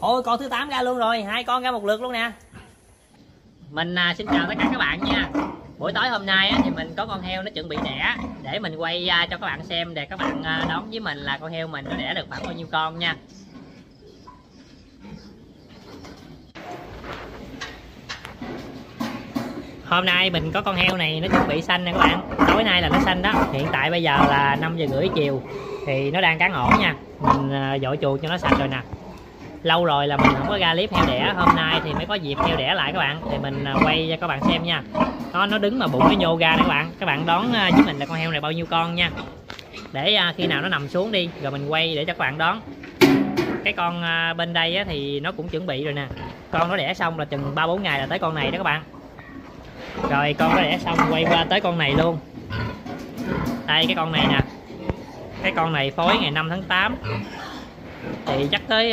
Ôi con thứ 8 ra luôn rồi, 2 con ra một lượt luôn nè. Mình xin chào tất cả các bạn nha. Buổi tối hôm nay thì mình có con heo nó chuẩn bị đẻ để mình quay cho các bạn xem, để các bạn đoán với mình là con heo mình nó đẻ được khoảng bao nhiêu con nha. Hôm nay mình có con heo này nó chuẩn bị sanh nè các bạn. Tối nay là nó sanh đó. Hiện tại bây giờ là 5 giờ rưỡi chiều thì nó đang cắn ổ nha. Mình dội chuồng cho nó sạch rồi nè. Lâu rồi là mình không có ra clip heo đẻ, hôm nay thì mới có dịp heo đẻ lại các bạn, thì mình quay cho các bạn xem nha. Nó đứng mà bụng nó nhô ra nè các bạn đoán với mình là con heo này bao nhiêu con nha. Để khi nào nó nằm xuống đi rồi mình quay để cho các bạn đoán. Cái con bên đây thì nó cũng chuẩn bị rồi nè. Con nó đẻ xong là chừng 3-4 ngày là tới con này đó các bạn. Rồi con nó đẻ xong quay qua tới con này luôn. Đây cái con này nè. Cái con này phối ngày 5 tháng 8 thì chắc tới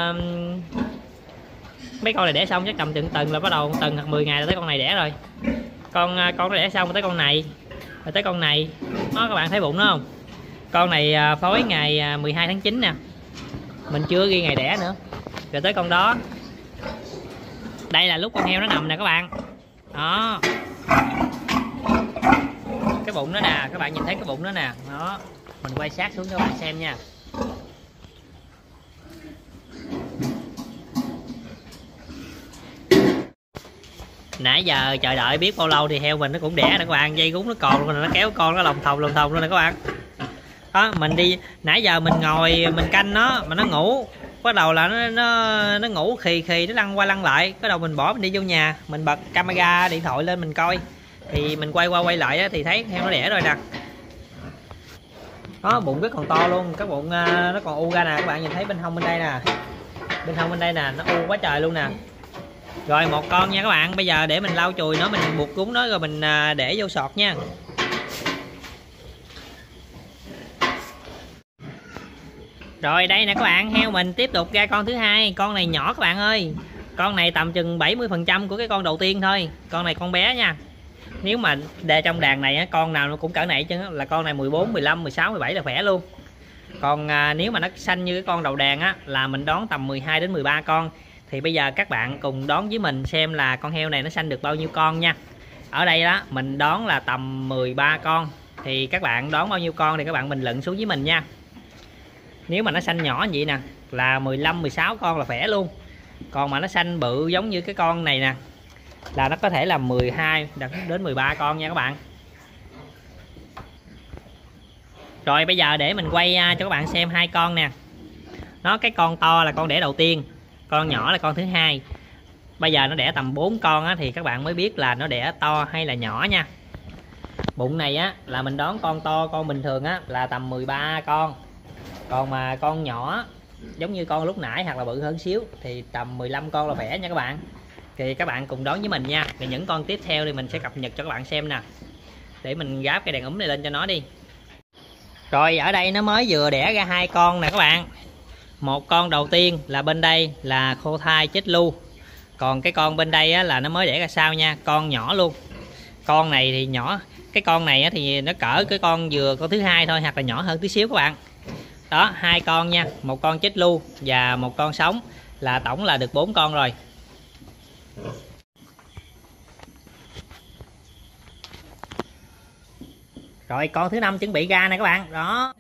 mấy con này đẻ xong chắc tầm tuần là bắt đầu tuần hoặc 10 ngày là tới con này đẻ rồi. Con nó đẻ xong tới con này rồi tới con này đó, các bạn thấy bụng nó không? Con này phối ngày 12 tháng 9 nè, mình chưa ghi ngày đẻ nữa. Rồi tới con đó, đây là lúc con heo nó nằm nè các bạn đó, cái bụng nó nè, các bạn nhìn thấy cái bụng nó nè đó. Mình quay sát xuống cho các bạn xem nha. Nãy giờ chờ đợi biết bao lâu thì heo mình nó cũng đẻ nè các bạn. Dây gúng nó còn rồi, nó kéo con nó lòng thòng luôn nè các bạn đó. Mình đi nãy giờ mình ngồi mình canh nó mà nó ngủ, bắt đầu là nó ngủ khì nó lăn qua lăn lại. Cái đầu mình bỏ mình đi vô nhà, mình bật camera điện thoại lên mình coi, thì mình quay qua quay lại thì thấy heo nó đẻ rồi nè đó. Bụng rất còn to luôn, cái bụng nó còn u ra nè các bạn nhìn thấy bên hông bên đây nè, bên hông bên đây nè, nó u quá trời luôn nè. Rồi một con nha các bạn, bây giờ để mình lau chùi nó, mình buộc gúng nó rồi mình để vô sọt nha. Rồi đây nè các bạn, heo mình tiếp tục ra con thứ hai. Con này nhỏ các bạn ơi, con này tầm chừng 70% của cái con đầu tiên thôi. Con này con bé nha. Nếu mà để trong đàn này con nào nó cũng cỡ này chứ, là con này 14, 15, 16, 17 là khỏe luôn. Còn nếu mà nó xanh như cái con đầu đàn là mình đón tầm 12 đến 13 con. Thì bây giờ các bạn cùng đón với mình xem là con heo này nó sanh được bao nhiêu con nha. Ở đây đó mình đón là tầm 13 con. Thì các bạn đón bao nhiêu con thì các bạn bình luận xuống với mình nha. Nếu mà nó sanh nhỏ như vậy nè là 15, 16 con là khỏe luôn. Còn mà nó sanh bự giống như cái con này nè là nó có thể là 12 đến 13 con nha các bạn. Rồi bây giờ để mình quay cho các bạn xem 2 con nè. Nó cái con to là con đẻ đầu tiên, con nhỏ là con thứ hai. Bây giờ nó đẻ tầm 4 con thì các bạn mới biết là nó đẻ to hay là nhỏ nha. Bụng này là mình đón con to, con bình thường là tầm 13 con. Còn mà con nhỏ giống như con lúc nãy hoặc là bự hơn xíu thì tầm 15 con là khỏe nha các bạn. Thì các bạn cùng đón với mình nha. Thì những con tiếp theo thì mình sẽ cập nhật cho các bạn xem nè. Để mình gáp cái đèn ấm này lên cho nó đi. Rồi ở đây nó mới vừa đẻ ra 2 con nè các bạn. Một con đầu tiên là bên đây là khô thai chết lưu. Còn cái con bên đây là nó mới đẻ ra sau nha, con nhỏ luôn. Con này thì nhỏ, cái con này thì nó cỡ cái con vừa con thứ hai thôi, hoặc là nhỏ hơn tí xíu các bạn. Đó, 2 con nha, một con chết lưu và một con sống, là tổng là được 4 con rồi. Rồi con thứ 5 chuẩn bị ra nè các bạn. Đó.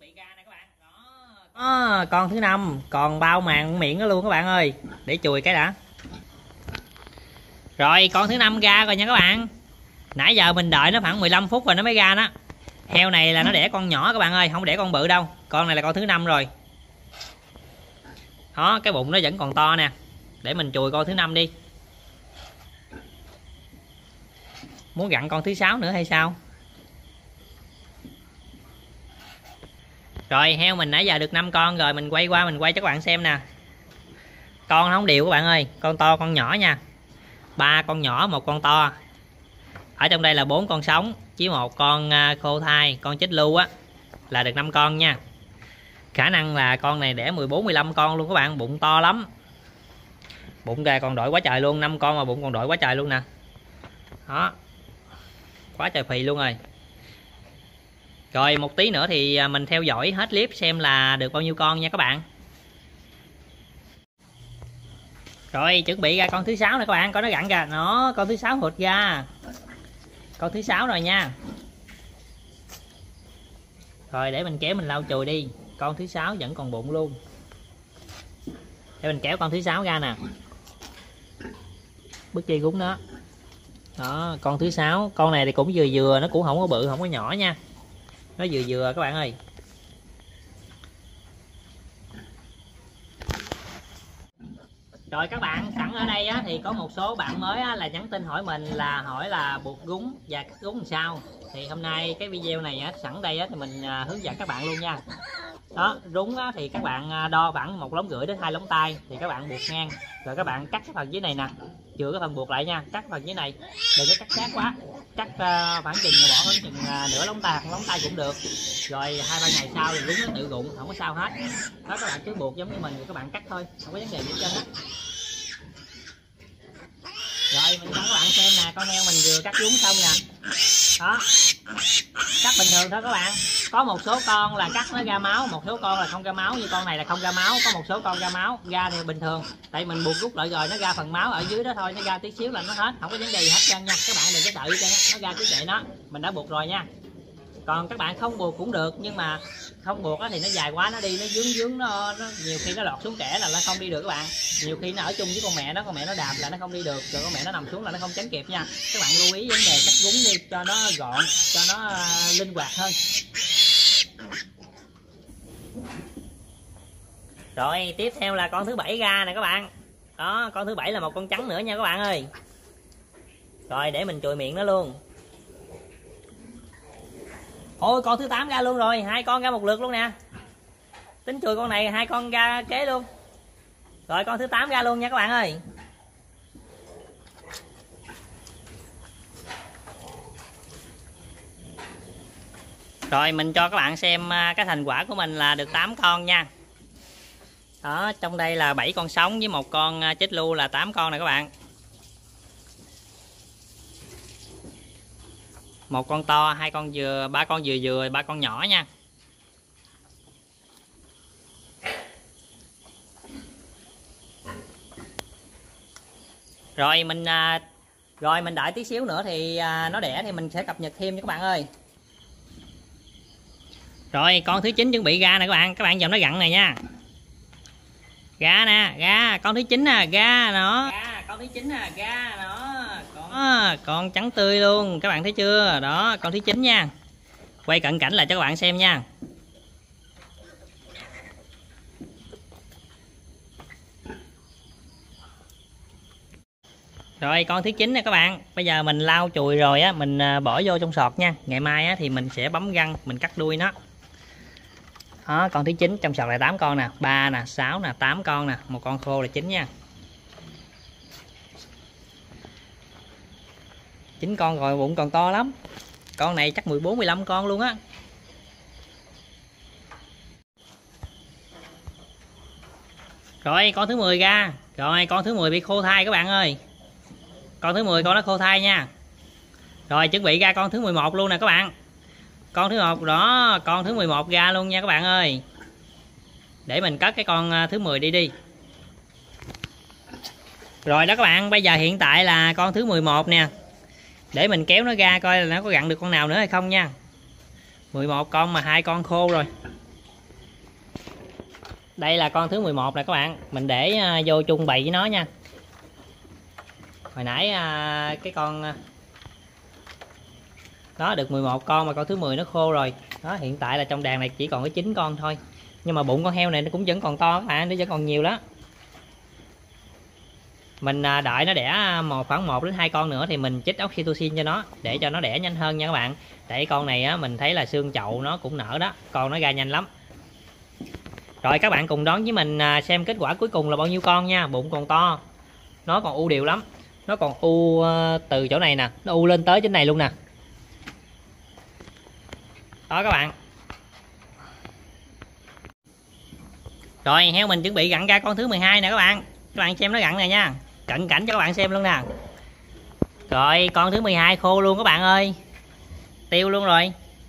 Con thứ 5 còn bao màng miệng đó luôn các bạn ơi. Để chùi cái đã. Rồi con thứ 5 ra rồi nha các bạn. Nãy giờ mình đợi nó khoảng 15 phút rồi nó mới ra đó. Heo này là nó đẻ con nhỏ các bạn ơi, không đẻ con bự đâu. Con này là con thứ 5 rồi. Đó, cái bụng nó vẫn còn to nè. Để mình chùi con thứ 5 đi. Muốn gặn con thứ 6 nữa hay sao? Rồi heo mình nãy giờ được 5 con rồi, mình quay qua mình quay cho các bạn xem nè. Con nó không đều các bạn ơi, con to con nhỏ nha. 3 con nhỏ, 1 con to. Ở trong đây là 4 con sống với 1 con khô thai, con chết lưu là được 5 con nha. Khả năng là con này đẻ 14, 15 con luôn các bạn, bụng to lắm. Bụng gà còn đội quá trời luôn, 5 con mà bụng còn đội quá trời luôn nè. Đó. Quá trời phì luôn rồi. Rồi một tí nữa thì mình theo dõi hết clip xem là được bao nhiêu con nha các bạn. Rồi chuẩn bị ra con thứ 6 nè các bạn, coi nó gặn kìa. Nó con thứ 6 hụt ra. Con thứ 6 rồi nha. Rồi để mình kéo mình lau chùi đi. Con thứ 6 vẫn còn bụng luôn. Để mình kéo con thứ 6 ra nè. Bước dây gúng đó. Đó, con thứ 6, con này thì cũng vừa vừa, nó cũng không có bự, không có nhỏ nha. Nó vừa vừa các bạn ơi. Rồi các bạn, sẵn ở đây á, thì có một số bạn mới á, là nhắn tin hỏi mình là hỏi là buộc gúng và cắt gúng làm sao. Thì hôm nay cái video này á, sẵn đây á, thì mình hướng dẫn các bạn luôn nha. Đó, rúng á, thì các bạn đo khoảng 1,5 lóng đến 2 lóng tay thì các bạn buộc ngang. Rồi các bạn cắt cái phần dưới này nè, chừa cái phần buộc lại nha, cắt phần dưới này, đừng có cắt sát quá, cắt khoảng chừng bỏ khoảng chừng nửa lóng tay cũng được. Rồi 2-3 ngày sau thì rúng nó tự rụng, không có sao hết. Đó, các bạn cứ buộc giống như mình rồi các bạn cắt thôi, không có vấn đề gì hết trơn á. Rồi mình cho các bạn xem nè, con heo mình vừa cắt rúng xong nè. Đó, cắt bình thường thôi các bạn. Có một số con là cắt nó ra máu, một số con là không ra máu. Như con này là không ra máu, có một số con ra máu. Ra thì bình thường, tại mình buộc rút lại rồi nó ra phần máu ở dưới đó thôi, nó ra tí xíu là nó hết, không có vấn đề gì hết trơn nha. Các bạn đừng có sợ gì trơn á, nó ra cứ vậy đó, mình đã buộc rồi nha. Còn các bạn không buộc cũng được, nhưng mà không buộc thì nó dài quá, nó đi nó vướng nó nhiều khi nó lọt xuống kẽ là nó không đi được các bạn. Nhiều khi nó ở chung với con mẹ nó đạp là nó không đi được, rồi con mẹ nó nằm xuống là nó không tránh kịp nha. Các bạn lưu ý vấn đề cắt gúng đi cho nó gọn, cho nó linh hoạt hơn. Rồi tiếp theo là con thứ 7 ra nè các bạn. Đó, con thứ 7 là một con trắng nữa nha các bạn ơi. Rồi để mình chùi miệng nó luôn. Ôi con thứ 8 ra luôn rồi, 2 con ra một lượt luôn nè. Tính chùi con này 2 con ra kế luôn. Rồi con thứ 8 ra luôn nha các bạn ơi. Rồi mình cho các bạn xem cái thành quả của mình là được 8 con nha. Đó, trong đây là 7 con sống với một con chết lưu là 8 con nè các bạn. Một con to, 2 con vừa, 3 con vừa, 3 con nhỏ nha. Rồi mình đợi tí xíu nữa thì nó đẻ thì mình sẽ cập nhật thêm nha các bạn ơi. Rồi con thứ 9 chuẩn bị ra nè các bạn dòm nó gặn này nha. Ra nè, ra con thứ 9 nè, ra nó. Con thứ 9 nè, ra nó. Con trắng tươi luôn, các bạn thấy chưa? Đó, con thứ 9 nha. Quay cận cảnh lại cho các bạn xem nha. Rồi con thứ 9 nè các bạn. Bây giờ mình lau chùi rồi á, mình bỏ vô trong sọt nha. Ngày mai á thì mình sẽ bấm găng, mình cắt đuôi nó. Đó, con thứ 9 trong sọt là 8 con nè, 3 nè, 6 nè, 8 con nè, một con khô là 9 nha. 9 con rồi, bụng còn to lắm. Con này chắc 14-15 con luôn á. Rồi con thứ 10 ra. Rồi con thứ 10 bị khô thai các bạn ơi. Con thứ 10 con nó khô thai nha. Rồi chuẩn bị ra con thứ 11 luôn nè các bạn. Con thứ 1 đó, con thứ 11 ra luôn nha các bạn ơi. Để mình cất cái con thứ 10 đi. Rồi đó các bạn, bây giờ hiện tại là con thứ 11 nè. Để mình kéo nó ra coi là nó có gặn được con nào nữa hay không nha. 11 con mà 2 con khô rồi. Đây là con thứ 11 nè các bạn. Mình để vô chung bầy với nó nha. Hồi nãy cái con đó được 11 con mà con thứ 10 nó khô rồi. Đó, hiện tại là trong đàn này chỉ còn có 9 con thôi. Nhưng mà bụng con heo này nó cũng vẫn còn to các bạn, nó vẫn còn nhiều đó. Mình đợi nó đẻ khoảng 1 đến 2 con nữa thì mình chích oxytocin cho nó để cho nó đẻ nhanh hơn nha các bạn. Tại con này á, mình thấy là xương chậu nó cũng nở đó, con nó ra nhanh lắm. Rồi các bạn cùng đón với mình xem kết quả cuối cùng là bao nhiêu con nha. Bụng còn to, nó còn u đều lắm, nó còn u từ chỗ này nè, nó u lên tới trên này luôn nè. Đó các bạn. Rồi heo mình chuẩn bị gặn ra con thứ 12 nè các bạn. Các bạn xem nó gặn này nha, cận cảnh cho các bạn xem luôn nè. Rồi con thứ 12 khô luôn các bạn ơi, tiêu luôn rồi.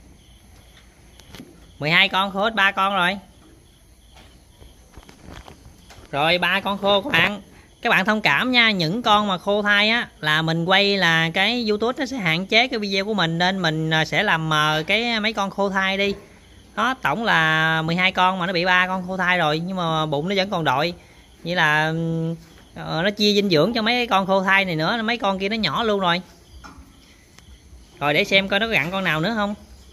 12 con khô hết 3 con rồi. Rồi 3 con khô các bạn. Các bạn thông cảm nha, những con mà khô thai á là mình quay là cái YouTube nó sẽ hạn chế cái video của mình, nên mình sẽ làm mờ cái mấy con khô thai đi. Đó, tổng là 12 con mà nó bị 3 con khô thai rồi, nhưng mà bụng nó vẫn còn đội. Như là nó chia dinh dưỡng cho mấy con khô thai này nữa, mấy con kia nó nhỏ luôn rồi. Rồi để xem coi nó có gặn con nào nữa không.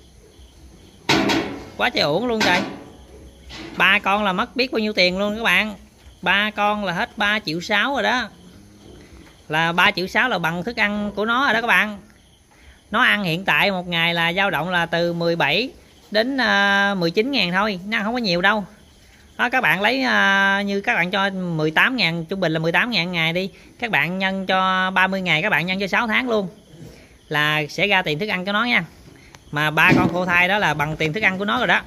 Quá trời uổng luôn trời. 3 con là mất biết bao nhiêu tiền luôn các bạn. 3 con là hết 3,6 triệu rồi đó. Là 3,6 triệu là bằng thức ăn của nó rồi đó các bạn. Nó ăn hiện tại một ngày là dao động là từ 17 đến 19 ngàn thôi, nó không có nhiều đâu. Đó, các bạn lấy như các bạn cho 18 ngàn, trung bình là 18 ngàn ngày đi. Các bạn nhân cho 30 ngày, các bạn nhân cho 6 tháng luôn. Là sẽ ra tiền thức ăn cho nó nha. Mà 3 con khô thai đó là bằng tiền thức ăn của nó rồi đó.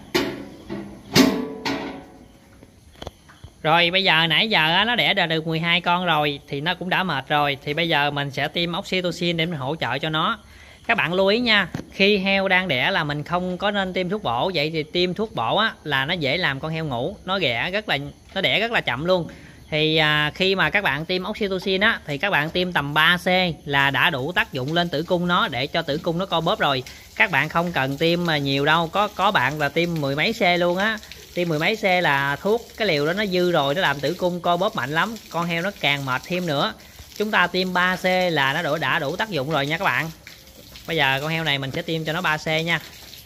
Rồi bây giờ nãy giờ nó đẻ ra được 12 con rồi thì nó cũng đã mệt rồi. Thì bây giờ mình sẽ tiêm oxytocin để mình hỗ trợ cho nó. Các bạn lưu ý nha, khi heo đang đẻ là mình không có nên tiêm thuốc bổ. Vậy thì tiêm thuốc bổ á, là nó dễ làm con heo ngủ, nó đẻ rất là chậm luôn. Thì khi mà các bạn tiêm oxytocin á, thì các bạn tiêm tầm 3C là đã đủ tác dụng lên tử cung nó, để cho tử cung nó co bóp rồi. Các bạn không cần tiêm mà nhiều đâu, có bạn là tiêm 10 mấy C luôn á. Tiêm 10 mấy C là thuốc cái liều đó nó dư rồi, nó làm tử cung co bóp mạnh lắm, con heo nó càng mệt thêm nữa. Chúng ta tiêm 3C là nó đã đủ tác dụng rồi nha các bạn. Bây giờ con heo này mình sẽ tiêm cho nó 3C nha.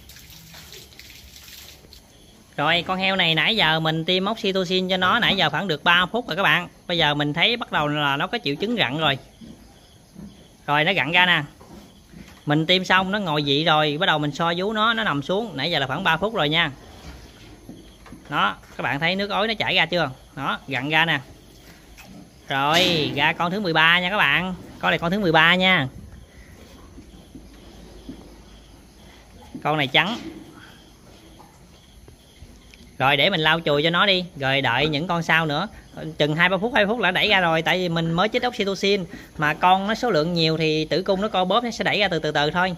Rồi con heo này nãy giờ mình tiêm oxytocin cho nó nãy giờ khoảng được 3 phút rồi các bạn. Bây giờ mình thấy bắt đầu là nó có triệu chứng gặn rồi. Rồi nó gặn ra nè. Mình tiêm xong nó ngồi dậy rồi, bắt đầu mình so vú nó nằm xuống. Nãy giờ là khoảng 3 phút rồi nha. Đó, các bạn thấy nước ối nó chảy ra chưa? Đó, gặn ra nè. Rồi, ra con thứ 13 nha các bạn. Con này con thứ 13 nha. Con này trắng. Rồi để mình lau chùi cho nó đi, rồi đợi những con sau nữa. Chừng 2-3 phút là đẩy ra rồi, tại vì mình mới chích oxytocin. Mà con nó số lượng nhiều thì tử cung nó co bóp, nó sẽ đẩy ra từ từ thôi.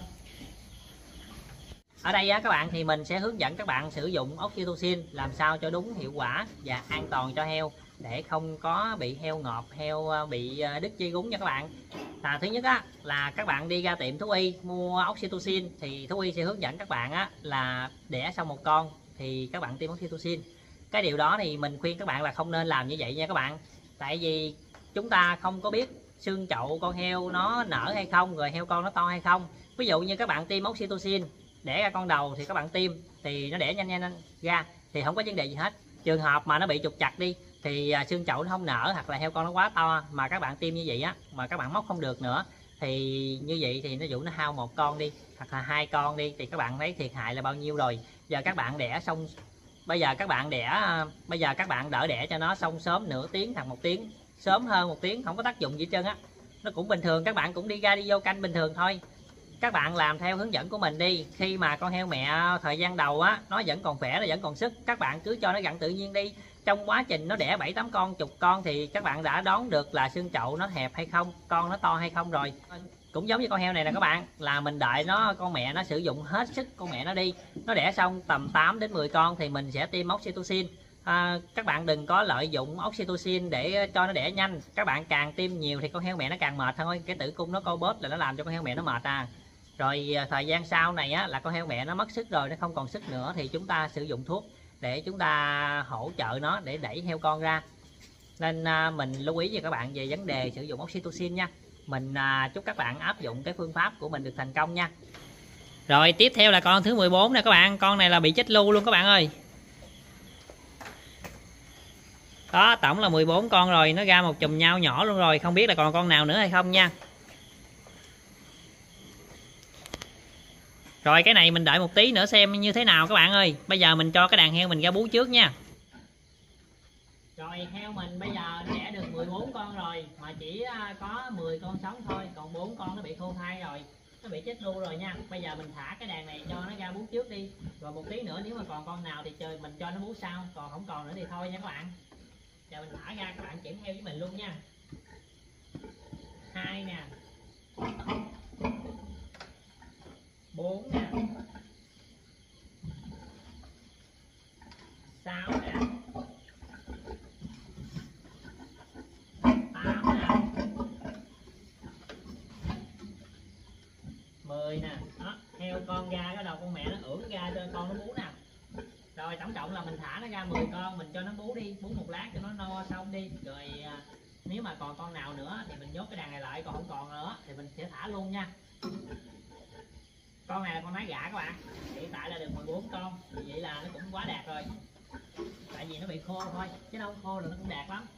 Ở đây á các bạn, thì mình sẽ hướng dẫn các bạn sử dụng oxytocin làm sao cho đúng, hiệu quả và an toàn cho heo, để không có bị heo ngộp, heo bị đứt dây rúng nha các bạn. Thứ nhất á, là các bạn đi ra tiệm thú y mua oxytocin, thì thú y sẽ hướng dẫn các bạn á, là đẻ xong một con thì các bạn tiêm oxytocin. Cái điều đó thì mình khuyên các bạn là không nên làm như vậy nha các bạn. Tại vì chúng ta không có biết xương chậu con heo nó nở hay không, rồi heo con nó to hay không. Ví dụ như các bạn tiêm oxytocin đẻ ra con đầu thì các bạn tiêm thì nó đẻ nhanh ra thì không có vấn đề gì hết. Trường hợp mà nó bị trục chặt đi thì xương chậu nó không nở, hoặc là heo con nó quá to mà các bạn tiêm như vậy á, mà các bạn móc không được nữa, thì như vậy thì nó dụ nó hao một con đi, hoặc là 2 con đi, thì các bạn thấy thiệt hại là bao nhiêu rồi. Giờ các bạn đẻ xong, bây giờ các bạn đỡ đẻ cho nó xong sớm nửa tiếng hoặc 1 tiếng, sớm hơn 1 tiếng không có tác dụng gì hết trơn á, nó cũng bình thường, các bạn cũng đi ra đi vô canh bình thường thôi. Các bạn làm theo hướng dẫn của mình đi. Khi mà con heo mẹ thời gian đầu á, nó vẫn còn khỏe, nó vẫn còn sức, các bạn cứ cho nó gặn tự nhiên đi. Trong quá trình nó đẻ 7-8 con, chục con thì các bạn đã đoán được là xương chậu nó hẹp hay không, con nó to hay không rồi. Cũng giống như con heo này nè các bạn, là mình đợi con mẹ nó sử dụng hết sức con mẹ nó đi, nó đẻ xong tầm 8 đến 10 con thì mình sẽ tiêm oxytocin. Các bạn đừng có lợi dụng oxytocin để cho nó đẻ nhanh. Các bạn càng tiêm nhiều thì con heo mẹ nó càng mệt thôi, cái tử cung nó co bóp là nó làm cho con heo mẹ nó mệt Rồi thời gian sau này á, là con heo mẹ nó mất sức rồi, nó không còn sức nữa, thì chúng ta sử dụng thuốc để chúng ta hỗ trợ nó để đẩy heo con ra. Nên mình lưu ý với các bạn về vấn đề sử dụng oxytocin nha. Mình chúc các bạn áp dụng cái phương pháp của mình được thành công nha. Rồi tiếp theo là con thứ 14 nè các bạn. Con này là bị chết lưu luôn các bạn ơi. Đó, tổng là 14 con rồi, nó ra một chùm nhau nhỏ luôn rồi, không biết là còn con nào nữa hay không nha. Rồi cái này mình đợi một tí nữa xem như thế nào các bạn ơi. Bây giờ mình cho cái đàn heo mình ra bú trước nha. Rồi heo mình bây giờ đẻ được 14 con rồi, mà chỉ có 10 con sống thôi, còn 4 con nó bị khô thai rồi, nó bị chết lưu rồi nha. Bây giờ mình thả cái đàn này cho nó ra bú trước đi, rồi một tí nữa nếu mà còn con nào thì chơi mình cho nó bú sau, còn không còn nữa thì thôi nha các bạn. Giờ mình thả ra, các bạn kiểm theo với mình luôn nha. 2 nè, 4 nè, 6 nè, 8 quan trọng là mình thả nó ra 10 con, mình cho nó bú đi, bú một lát cho nó no xong đi, rồi nếu mà còn con nào nữa thì mình nhốt cái đàn này lại, còn không còn nữa thì mình sẽ thả luôn nha. Con này là con nái gà các bạn, hiện tại là được 14 con, vậy là nó cũng quá đạt rồi, tại vì nó bị khô thôi, chứ đâu khô là nó cũng đạt lắm.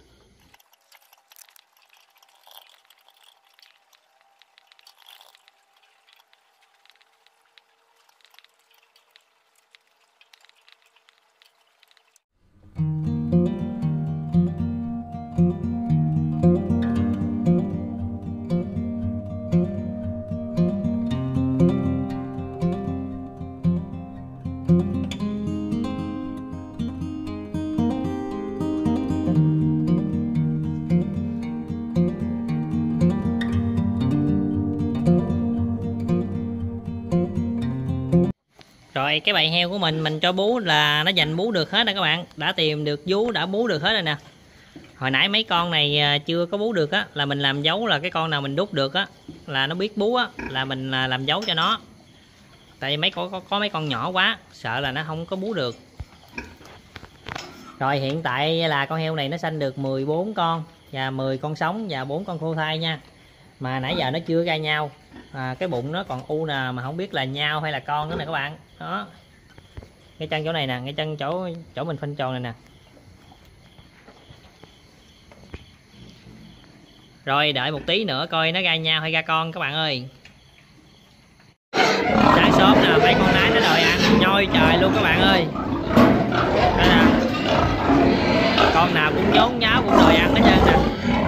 Rồi cái bầy heo của mình cho bú là nó dành bú được hết rồi các bạn, đã tìm được vú, đã bú được hết rồi nè. Hồi nãy mấy con này chưa có bú được á, là mình làm dấu, là cái con nào mình đút được á là nó biết bú á, là mình làm dấu cho nó. Tại vì có mấy con nhỏ quá, sợ là nó không có bú được. Rồi hiện tại là con heo này nó sanh được 14 con, và 10 con sống và 4 con phôi thai nha. Mà nãy giờ nó chưa ra nhau, cái bụng nó còn u nè, mà không biết là nhau hay là con nữa nè các bạn. Đó, ngay chân chỗ này nè, ngay chân chỗ mình phanh tròn này nè. Rồi đợi một tí nữa coi nó ra nhau hay ra con các bạn ơi. Sáng sớm nè, mấy con nái nó đòi ăn nhoi trời luôn các bạn ơi. Đây nè, con nào cũng nhốn nháo cũng đòi ăn hết trơn nè.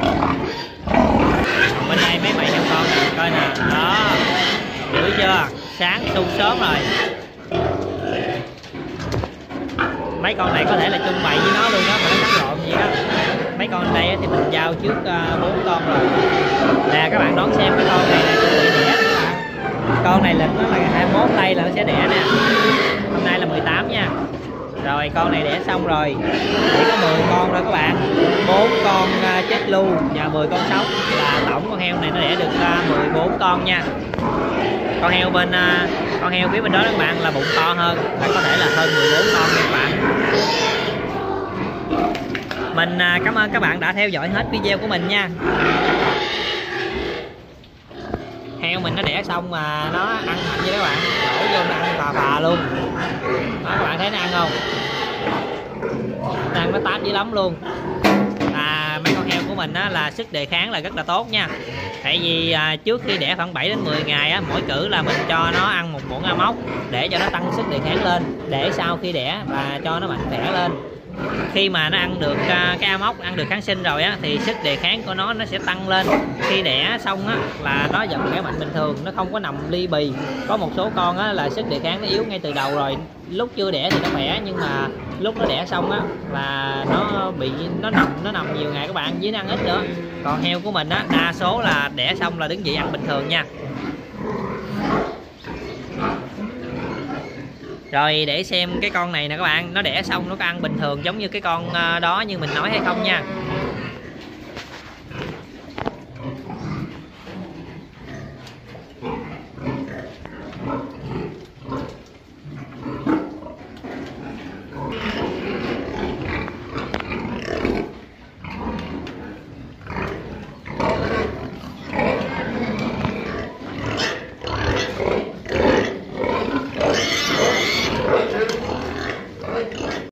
Bên đây mấy bầy heo con nè, coi nè, đó, hiểu chưa, sáng sung sớm rồi. Mấy con này có thể là chung bầy với nó luôn đó, mà nó cắn lộn vậy đó. Mấy con đây thì mình giao trước 4 con rồi nè, các bạn đón xem cái con này là chuẩn bị đẻ các bạn. Con này lịch nó là ngày 21 tây là nó sẽ đẻ nè, hôm nay là 18 nha. Rồi con này đẻ xong rồi, chỉ có 10 con thôi các bạn, 4 con chết lưu và 10 con sống, là tổng con heo này nó đẻ được 14 con nha. Con heo phía bên đó các bạn là bụng to hơn, là có thể là hơn 14 con nha các bạn. Mình cảm ơn các bạn đã theo dõi hết video của mình nha. Heo mình nó đẻ xong mà nó ăn mạnh vậy các bạn, đổ vô nó ăn phà luôn đó, các bạn thấy nó ăn không, nó ăn nó táp dữ lắm luôn. Mấy con heo của mình á, là sức đề kháng là rất là tốt nha. Tại vì trước khi đẻ khoảng 7 đến 10 ngày á, mỗi cử là mình cho nó ăn một muỗng amok để cho nó tăng sức đề kháng lên, để sau khi đẻ và cho nó mạnh khỏe lên. Khi mà nó ăn được cái amok, ăn được kháng sinh rồi á, thì sức đề kháng của nó sẽ tăng lên. Khi đẻ xong á là nó vẫn khỏe mạnh bình thường, nó không có nằm ly bì. Có một số con á là sức đề kháng nó yếu ngay từ đầu rồi, lúc chưa đẻ thì nó khỏe, nhưng mà lúc nó đẻ xong á là nó nằm nhiều ngày các bạn, với nó ăn ít nữa. Còn heo của mình á, đa số là đẻ xong là đứng dậy ăn bình thường nha. Rồi để xem cái con này nè các bạn, nó đẻ xong nó có ăn bình thường giống như cái con đó như mình nói hay không nha.